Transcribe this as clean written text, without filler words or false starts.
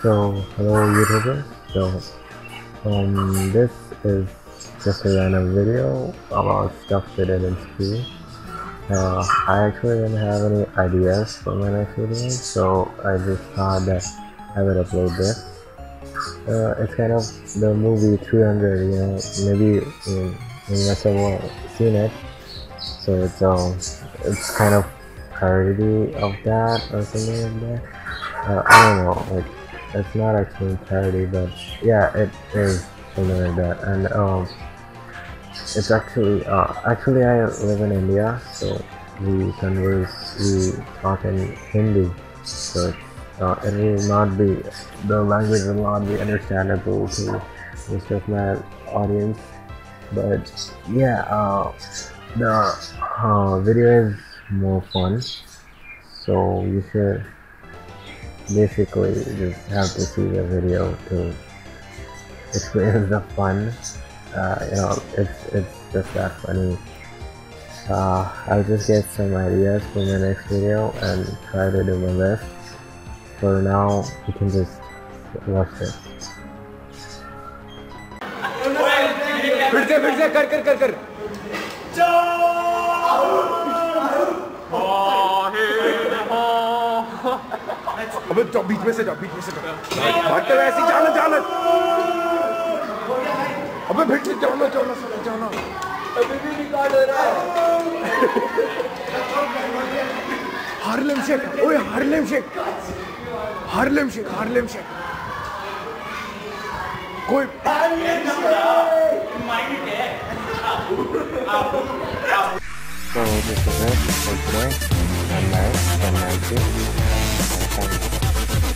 So, hello YouTubers. This is just a random video about stuff we did in school. I actually didn't have any ideas for my next video, so I just thought that I would upload this. It's kind of the movie 300, maybe you must have seen it. So it's kind of parody of that or something like that. I don't know, like it's not actually parody, but yeah, it is something like that. And it's actually I live in India, so we talk in Hindi, so it will not be, the language will not be understandable to most of my audience. But yeah, the video is more fun, so you should basically just have to see the video to experience the fun. It's just that funny. I'll just get some ideas for my next video and try to do my best. For now, you can just watch this. कर अबे बीच में से जाओ भागते हुए ऐसे जाना अबे भेट से जाना अभी भी रिकॉर्ड हो रहा है हार्लेम शेक ओए हार्लेम शेक कोई So this is it for today. And nice and nice.